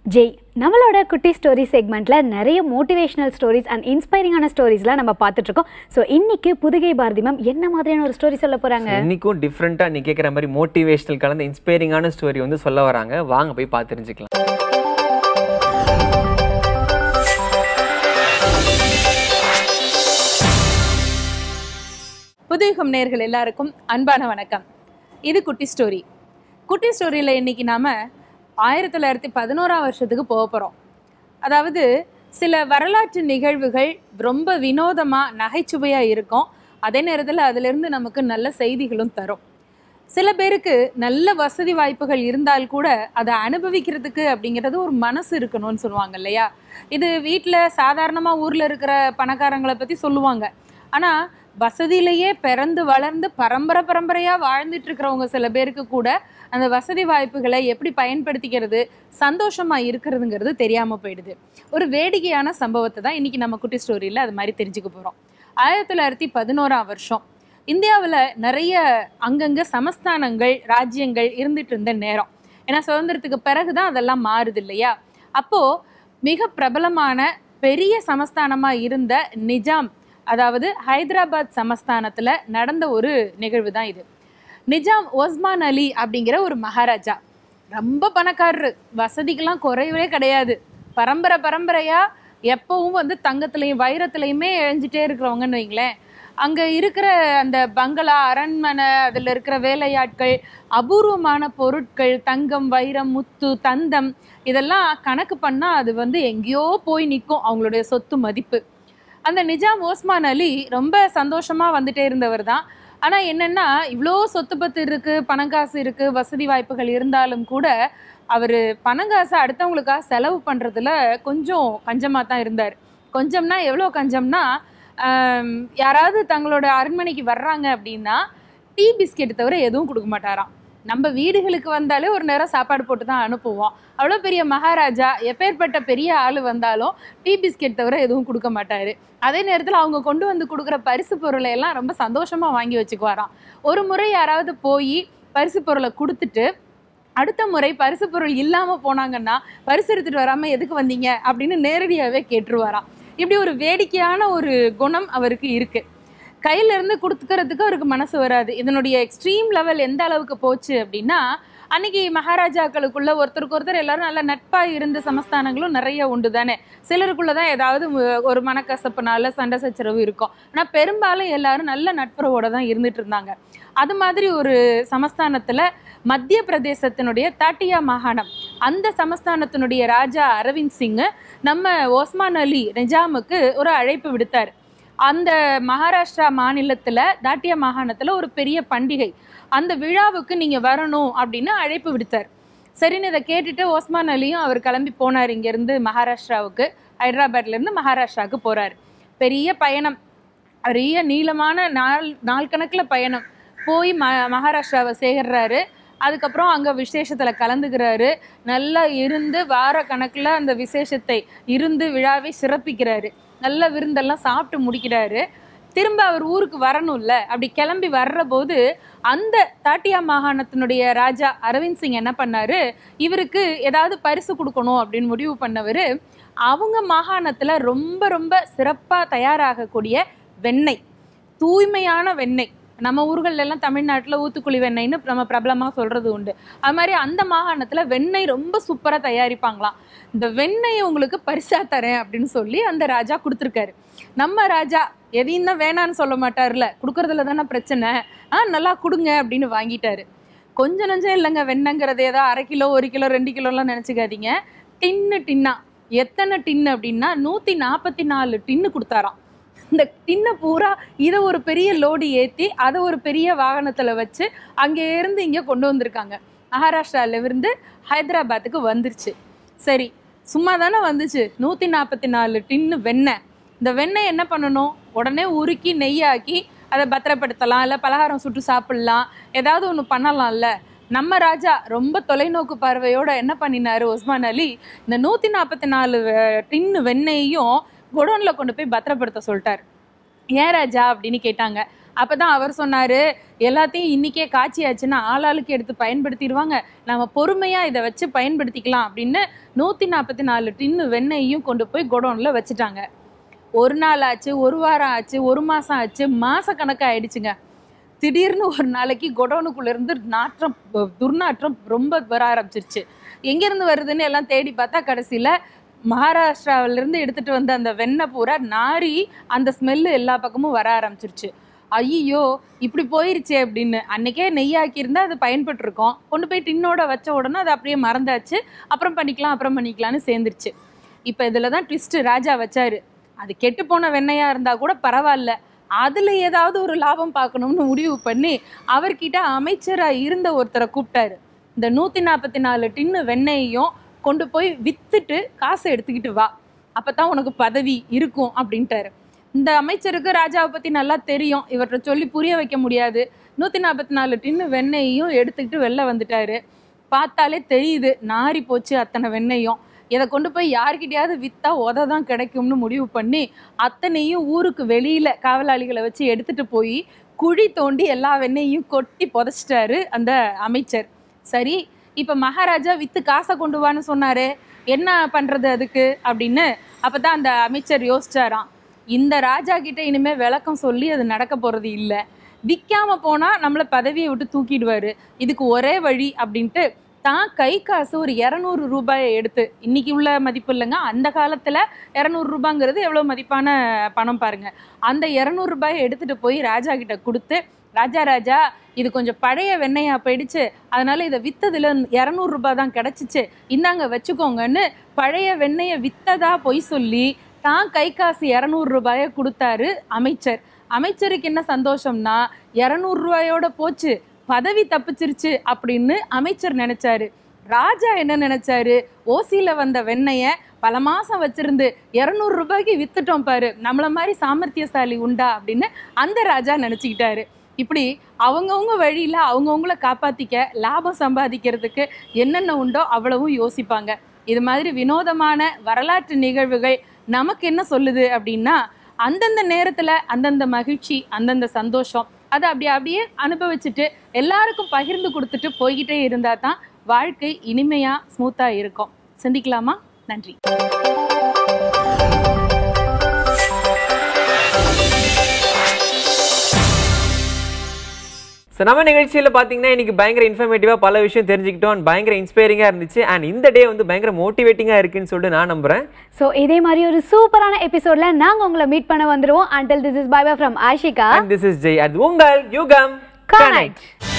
ஜெய், நம்மளோட குட்டி ஸ்டோரி செக்மெண்ட்ல நிறைய மோட்டிவேஷனல் ஸ்டோரிஸ் அண்ட் இன்ஸ்பைரிங்கான ஸ்டோரிஸ்லாம் நம்ம பார்த்துட்டு இருக்கோம். ஸோ இன்னைக்கு புதுகை பாரதி மேம் என்ன மாதிரியான ஒரு ஸ்டோரி சொல்ல போறாங்க? இன்னைக்கும் டிஃப்ரெண்டா நீ கேட்குற மாதிரி மோட்டிவேஷனல் கலந்த இன்ஸ்பைரிங்கான ஸ்டோரி வந்து சொல்ல வராங்க. வாங்க போய் பார்த்து தெரிஞ்சுக்கலாம். புதுயுகம் நேயர்கள் எல்லாருக்கும் அன்பான வணக்கம். இது குட்டி ஸ்டோரி. குட்டி ஸ்டோரியில் இன்னைக்கு நாம் 1911ஆம் வருஷத்துக்கு போக போகிறோம். அதாவது சில வரலாற்று நிகழ்வுகள் ரொம்ப வினோதமாக நகைச்சுவையாக இருக்கும். அதே நேரத்தில் அதிலிருந்து நமக்கு நல்ல செய்திகளும் தரும். சில பேருக்கு நல்ல வசதி வாய்ப்புகள் இருந்தால் கூட அதை அனுபவிக்கிறதுக்கு அப்படிங்கிறது ஒரு மனசு இருக்கணும்னு சொல்லுவாங்க இல்லையா? இது வீட்டில் சாதாரணமாக ஊரில் இருக்கிற பணக்காரங்களை பற்றி சொல்லுவாங்க. ஆனால் வசதியிலேயே பிறந்து வளர்ந்து பரம்பரையாக வாழ்ந்துட்டு இருக்கிறவங்க சில பேருக்கு கூட அந்த வசதி வாய்ப்புகளை எப்படி பயன்படுத்திக்கிறது, சந்தோஷமாக இருக்கிறதுங்கிறது தெரியாமல் போயிடுது. ஒரு வேடிக்கையான சம்பவத்தை தான் இன்றைக்கி நம்ம குட்டி ஸ்டோரியில் அது மாதிரி தெரிஞ்சுக்க போகிறோம். 1911ஆம் வருஷம் இந்தியாவில் நிறைய அங்கங்கே சமஸ்தானங்கள், ராஜ்யங்கள் இருந்துட்டு இருந்த நேரம். ஏன்னா சுதந்திரத்துக்கு பிறகு தான் அதெல்லாம் மாறுது இல்லையா? அப்போது மிக பிரபலமான பெரிய சமஸ்தானமாக இருந்த நிஜாம், அதாவது ஹைதராபாத் சமஸ்தானத்தில் நடந்த ஒரு நிகழ்வு தான் இது. நிஜாம் ஓஸ்மான் அலி அப்படிங்கிற ஒரு மகாராஜா, ரொம்ப பணக்காரரு, வசதிக்கெல்லாம் குறையவே கிடையாது. பரம்பரையாக எப்பவும் வந்து தங்கத்துலேயும் வைரத்துலையுமே இழைஞ்சிட்டே இருக்கிறவங்கன்னு வைங்களேன். அங்கே இருக்கிற அந்த பங்களா, அரண்மனை, அதில் இருக்கிற வேலையாட்கள், அபூர்வமான பொருட்கள், தங்கம், வைரம், முத்து, தந்தம், இதெல்லாம் கணக்கு பண்ணால் அது வந்து எங்கேயோ போய் நிற்கும் அவங்களுடைய சொத்து மதிப்பு. அந்த நிஜாம் ஓஸ்மான் அலி ரொம்ப சந்தோஷமாக வந்துட்டே இருந்தவர் தான். ஆனால் என்னென்னா, இவ்வளோ சொத்து பத்து இருக்குது, பணங்காசு இருக்குது, வசதி வாய்ப்புகள் இருந்தாலும் கூட அவர் பணங்காசை அடுத்தவங்களுக்காக செலவு பண்ணுறதுல கொஞ்சம் கஞ்சமாக தான் இருந்தார். கொஞ்சம்னா எவ்வளோ கஞ்சம்னா, யாராவது தங்களோட அரண்மனைக்கு வர்றாங்க அப்படின்னா டீ பிஸ்கெட் தவிர எதுவும் கொடுக்க மாட்டாராம். நம்ம வீடுகளுக்கு வந்தாலே ஒரு நேரம் சாப்பாடு போட்டு தான் அனுப்புவோம். அவ்வளோ பெரிய மகாராஜா, எப்பேற்பட்ட பெரிய ஆள் வந்தாலும் டீ பிஸ்கெட் தவிர எதுவும் கொடுக்க மாட்டார். அதே நேரத்தில் அவங்க கொண்டு வந்து கொடுக்குற பரிசு பொருளை எல்லாம் ரொம்ப சந்தோஷமாக வாங்கி வச்சுக்குவாராம். ஒரு முறை யாராவது போய் பரிசு பொருளை கொடுத்துட்டு அடுத்த முறை பரிசு பொருள் இல்லாமல் போனாங்கன்னா, பரிசு எடுத்துகிட்டு வராமல் எதுக்கு வந்தீங்க அப்படின்னு நேரடியாகவே கேட்டுருவாராம். இப்படி ஒரு வேடிக்கையான ஒரு குணம் அவருக்கு இருக்குது. கையிலேருந்து கொடுத்துக்கிறதுக்கு அவருக்கு மனசு வராது. இதனுடைய எக்ஸ்ட்ரீம் லெவல் எந்த அளவுக்கு போச்சு அப்படின்னா, அன்னைக்கு மகாராஜாக்களுக்குள்ள ஒருத்தருக்கு ஒருத்தர் எல்லாரும் நல்ல நட்பாக இருந்த சமஸ்தானங்களும் நிறைய உண்டு தானே. சிலருக்குள்ள தான் ஏதாவது ஒரு மனக்கசப்புனால சண்டை சச்சரவு இருக்கும். ஆனால் பெரும்பாலும் எல்லாரும் நல்ல நட்புறவோடு தான் இருந்துட்டு இருந்தாங்க. அது மாதிரி ஒரு சமஸ்தானத்தில் மத்திய பிரதேசத்தினுடைய தாட்டியா மாகாணம், அந்த சமஸ்தானத்தினுடைய ராஜா அரவிந்த் சிங் நம்ம ஓஸ்மான் அலி நிஜாமுக்கு ஒரு அழைப்பு விடுத்தார். அந்த மகாராஷ்டிரா மாநிலத்தில் தாட்டியா மாகாணத்தில் ஒரு பெரிய பண்டிகை, அந்த விழாவுக்கு நீங்கள் வரணும் அப்படின்னு அழைப்பு விடுத்தார். சரின்னு இதை கேட்டுட்டு ஓஸ்மான் அலியும் அவர் கிளம்பி போனார். இங்கேருந்து மகாராஷ்டிராவுக்கு, ஹைதராபாத்லேருந்து மகாராஷ்டிராவுக்கு போகிறார். பெரிய பயணம், பெரிய நீளமான நாள் கணக்கில் பயணம் போய் மகாராஷ்டிராவை சேர்கிறாரு. அதுக்கப்புறம் அங்கே விசேஷத்தில் கலந்துக்கிறாரு. நல்லா இருந்து வார கணக்கில் அந்த விசேஷத்தை இருந்து விழாவை சிறப்பிக்கிறாரு. நல்ல விருந்தெல்லாம் சாப்பிட்டு முடிக்கிறாரு. திரும்ப அவர் ஊருக்கு வரணும்ல, அப்படி கிளம்பி வர்ற போது அந்த தாட்டியா மாகாணத்தினுடைய ராஜா அரவிந்த் சிங் என்ன பண்ணாரு, இவருக்கு ஏதாவது பரிசு கொடுக்கணும் அப்படின்னு முடிவு பண்ணவர், அவங்க மாகாணத்தில் ரொம்ப சிறப்பாக தயாராகக்கூடிய வெண்ணெய், தூய்மையான வெண்ணெய், நம்ம ஊர்கள்ல எல்லாம் தமிழ்நாட்டில் ஊத்துக்குழி வெண்ணெய்னு நம்ம பிரபலமாக சொல்கிறது உண்டு. அது மாதிரி அந்த மாகாணத்தில் வெண்ணெய் ரொம்ப சூப்பராக தயாரிப்பாங்களாம். இந்த வெண்ணெயை உங்களுக்கு பரிசா தரேன் அப்படின்னு சொல்லி அந்த ராஜா கொடுத்துருக்காரு. நம்ம ராஜா எதையும் தான் வேணான்னு சொல்ல மாட்டார்ல, கொடுக்குறதுல தானே பிரச்சனை, நல்லா கொடுங்க அப்படின்னு வாங்கிட்டாரு. கொஞ்சம் நஞ்சம் இல்லைங்க, வெண்ணங்கிறது ஏதோ 1/2 கிலோ 1 கிலோ 2 கிலோலாம் நினச்சிக்காதீங்க. டின்னா எத்தனை டின்னு அப்படின்னா 144 டின்னு கொடுத்தாராம். இந்த டின்னை பூரா இதை ஒரு பெரிய லோடு ஏற்றி அதை ஒரு பெரிய வாகனத்தில் வச்சு அங்கேருந்து இங்கே கொண்டு வந்திருக்காங்க. மகாராஷ்டிராவிலிருந்து ஹைதராபாத்துக்கு வந்துருச்சு. சரி, சும்மா தானே வந்துச்சு, 144 டின்னு வெண்ணெய். இந்த வெண்ணெய் என்ன பண்ணணும், உடனே உருக்கி நெய்யாக்கி அதை பத்திரப்படுத்தலாம், இல்லை பலகாரம் சுட்டு சாப்பிட்லாம், ஏதாவது ஒன்று பண்ணலாம்ல. நம்ம ராஜா ரொம்ப தொலைநோக்கு பார்வையோடு என்ன பண்ணினார் ஓஸ்மான் அலி, இந்த 144 டின்னு வெண்ணெயையும் குடோனில் கொண்டு போய் பத்திரப்படுத்த சொல்லிட்டார். ஏன் ராஜா அப்படின்னு கேட்டாங்க. அப்பதான் அவர் சொன்னாரு, எல்லாத்தையும் இன்னைக்கே காய்ச்சியாச்சுன்னா ஆளாளுக்கு எடுத்து பயன்படுத்திடுவாங்க, நம்ம பொறுமையா இதை வச்சு பயன்படுத்திக்கலாம் அப்படின்னு 144 டின்னு வெண்ணெயையும் கொண்டு போய் குடோன்ல வச்சுட்டாங்க. ஒரு நாள் ஆச்சு, ஒரு வாரம் ஆச்சு, ஒரு மாசம் ஆச்சு, மாச கணக்கு ஆயிடுச்சுங்க. திடீர்னு ஒரு நாளைக்கு குடோனுக்குள்ள இருந்து துர்நாற்றம் ரொம்ப வர ஆரம்பிச்சிருச்சு. எங்கேருந்து வருதுன்னு எல்லாம் தேடி பார்த்தா கடைசியில் மகாராஷ்டிராவிலேருந்து எடுத்துகிட்டு வந்த அந்த வெண்ணெய் பூரா நாரி அந்த ஸ்மெல்லு எல்லா பக்கமும் வர ஆரம்பிச்சிருச்சு. ஐயோ இப்படி போயிருச்சே அப்படின்னு. அன்றைக்கே நெய்யாக்கியிருந்தா அது பயன்பட்டுருக்கோம். கொண்டு போய் டின்னோட வச்ச உடனே அது அப்படியே மறந்தாச்சு. அப்புறம் பண்ணிக்கலாம்னு சேர்ந்துருச்சு. இப்போ இதில் தான் ட்விஸ்ட்டு ராஜா வச்சாரு. அது கெட்டு போன வெண்ணெயாக இருந்தால் கூட பரவாயில்ல, அதில் ஏதாவது ஒரு லாபம் பார்க்கணும்னு முடிவு பண்ணி அவர்கிட்ட அமைச்சராக இருந்த ஒருத்தரை கூப்பிட்டாரு. இந்த 144 டின்னு வெண்ணெயையும் கொண்டு போய் வித்துட்டு காசை எடுத்துக்கிட்டு வா, அப்போ தான் உனக்கு பதவி இருக்கும் அப்படின்ட்டாரு. இந்த அமைச்சருக்கு ராஜாவை பற்றி நல்லா தெரியும், இவற்றை சொல்லி புரிய வைக்க முடியாது. 144 டின்னு வெண்ணெயையும் எடுத்துக்கிட்டு வெளில வந்துட்டாரு. பார்த்தாலே தெரியுது நாரி போச்சு அத்தனை வெண்ணெயும். இதை கொண்டு போய் யார்கிட்டையாவது விற்றா உததான் கிடைக்கும்னு முடிவு பண்ணி அத்தனையும் ஊருக்கு வெளியில் காவலாளிகளை வச்சு எடுத்துகிட்டு போய் குழி தோண்டி எல்லா வெண்ணெயும் கொட்டி புதைச்சிட்டாரு அந்த அமைச்சர். சரி, இப்போ மகாராஜா விற்று காசை கொண்டு வான்னு சொன்னார், என்ன பண்ணுறது அதுக்கு அப்படின்னு. அப்போ தான் அந்த அமைச்சர் யோசிச்சாராம், இந்த ராஜா கிட்ட இனிமேல் விளக்கம் சொல்லி அது நடக்க போகிறது இல்லை, விற்காமல் போனால் நம்மளை பதவியை விட்டு தூக்கிடுவார், இதுக்கு ஒரே வழி அப்படின்ட்டு தான் கை காசு ஒரு 200 ரூபாயை எடுத்து, இன்னைக்கு உள்ள மதிப்பு இல்லைங்க, அந்த காலத்தில் 200 ரூபாங்கிறது எவ்வளோ மதிப்பான பணம் பாருங்க, அந்த 200 ரூபாயை எடுத்துகிட்டு போய் ராஜா கிட்ட கொடுத்து, ராஜா இது கொஞ்சம் பழைய வெண்ணெயா போயிடுச்சு, அதனால இதை விற்றதில் 200 ரூபாய் தான் கிடச்சிச்சு, இந்தாங்க வச்சுக்கோங்கன்னு பழைய வெண்ணெயை விற்றதா பொய் சொல்லி தான் கை காசு 200 ரூபாயை கொடுத்தாரு அமைச்சர். அமைச்சருக்கு என்ன சந்தோஷம்னா 200 ரூபாயோட போச்சு, பதவி தப்பிச்சிருச்சு அப்படின்னு அமைச்சர் நினைச்சாரு. ராஜா என்ன நினைச்சாரு, ஓசியில வந்த வெண்ணெய பல மாசம் வச்சிருந்து 200 ரூபாய்க்கு வித்துட்டோம் பாரு, நம்மள மாதிரி சாமர்த்தியசாலி உண்டா அப்படின்னு அந்த ராஜா நினைச்சுக்கிட்டாரு. இப்படி அவங்கவுங்க வழியில அவங்கவுங்கள காப்பாத்திக்க, லாபம் சம்பாதிக்கிறதுக்கு என்னென்ன உண்டோ அவ்வளவும் யோசிப்பாங்க. இது மாதிரி வினோதமான வரலாற்று நிகழ்வுகள் நமக்கு என்ன சொல்லுது அப்படின்னா, அந்தந்த நேரத்துல அந்தந்த மகிழ்ச்சி, அந்தந்த சந்தோஷம், அதை அப்படியே அனுபவிச்சுட்டு எல்லாருக்கும் பகிர்ந்து கொடுத்துட்டு போய்கிட்டே இருந்தா தான் வாழ்க்கை இனிமையா ஸ்மூத்தா இருக்கும். சிந்திக்கலாமா? நன்றி. ஸோ நம்ம நிகழ்ச்சியில் பார்த்தீங்கன்னா இன்னைக்கு பயங்கர இன்ஃபர்மேட்டிவாக பல விஷயம் தெரிஞ்சுக்கிட்டோம், பயங்கர இன்ஸ்பைரிங்காக இருந்துச்சு. அண்ட் இந்த டே வந்து பயங்கர மோட்டிவேட்டிங்காக இருக்குன்னு சொல்லிட்டு நான் நம்புறேன். ஸோ இதே மாதிரி ஒரு சூப்பரான எபிசோட்ல நாங்கள் உங்களை மீட் பண்ண வந்துடுவோம். Until this is bye bye from Ashika. And this is Jay. அது உங்கள் யுகம் கனெக்ட்.